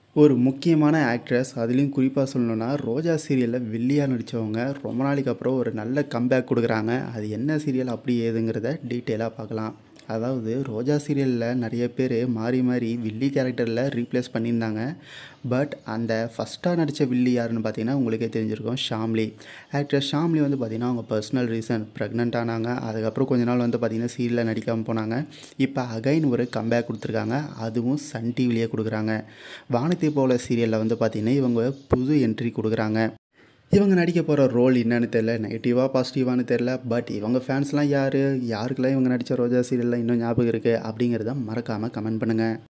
ஒரு முக்கியமான ஆக்ட்ரஸ் அதுலேயும் குறிப்பாக சொல்லணும்னா, ரோஜா சீரியலில் வில்லியா நடித்தவங்க ரொம்ப நாளைக்கு அப்புறம் ஒரு நல்ல கம்பேக் கொடுக்குறாங்க. அது என்ன சீரியல் அப்படி ஏதுங்கிறத டீட்டெயிலாக பார்க்கலாம். அதாவது ரோஜா சீரியலில் நிறைய பேர் மாறி மாறி வில்லி கேரக்டரில் ரீப்ளேஸ் பண்ணியிருந்தாங்க. பட் அந்த ஃபஸ்ட்டாக நடித்த வில்லி யாருன்னு பார்த்தீங்கன்னா உங்களுக்கே தெரிஞ்சிருக்கும், ஷாம்லி. ஆக்ட்ரஸ் ஷாம்லி வந்து பார்த்திங்கன்னா அவங்க பர்சனல் ரீசன் ப்ரெக்னென்ட் ஆனாங்க. அதுக்கப்புறம் கொஞ்ச நாள் வந்து பார்த்திங்கன்னா சீரியலில் நடிக்காமல் போனாங்க. இப்போ அகைன் ஒரு கம்பேக் கொடுத்துருக்காங்க. அதுவும் சன் டிவிலேயே கொடுக்குறாங்க. வானத்தை போல சீரியலில் வந்து பார்த்திங்கன்னா இவங்க புது என்ட்ரி கொடுக்குறாங்க. இவங்க நடிக்க போகிற ரோல் என்னன்னு தெரில, நெகட்டிவாக பாசிட்டிவானு தெரில. பட் இவங்க ஃபேன்ஸ்லாம் யார், யாருக்கெல்லாம் இவங்க நடித்த ரோஜா சீரியலில் இன்னும் ஞாபகம் இருக்குது அப்படிங்கிறத மறக்காமல் கமெண்ட் பண்ணுங்கள்.